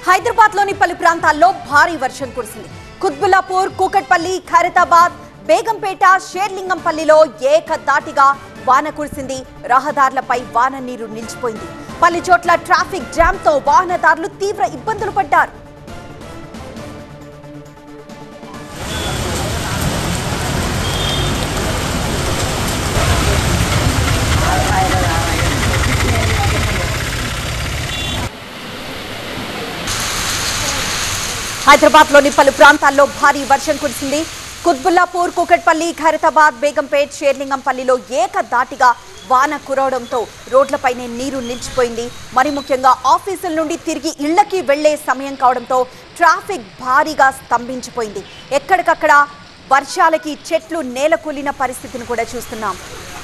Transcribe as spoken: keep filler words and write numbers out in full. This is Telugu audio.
హైదరాబాద్ లోని పలు ప్రాంతాల్లో భారీ వర్షం కురిసింది. కుత్బుల్లాపూర్, కూకట్పల్లి, ఖైరతాబాద్, బేగంపేట, షేర్లింగంపల్లిలో ఏకధాటిగా వాన కురిసింది. రహదారులపై వాన నీరు నిలిచిపోయింది. పలు చోట్ల ట్రాఫిక్ జామ్ తో వాహనదారులు తీవ్ర ఇబ్బందులు పడ్డారు. హైదరాబాద్ లోని పలు ప్రాంతాల్లో భారీ వర్షం కురిసింది. కుత్బుల్లాపూర్, కూకట్పల్లి, ఖైరతాబాద్, బేగంపేట్, షేర్లింగంపల్లిలో ఏకధాటిగా వాన కురవడంతో రోడ్లపైనే నీరు నిలిచిపోయింది. మరి ముఖ్యంగా ఆఫీసుల నుండి తిరిగి ఇళ్లకి వెళ్లే సమయం కావడంతో ట్రాఫిక్ భారీగా స్తంభించిపోయింది. ఎక్కడికక్కడ వర్షాలకి చెట్లు నేలకూలిన పరిస్థితిని కూడా చూస్తున్నాం.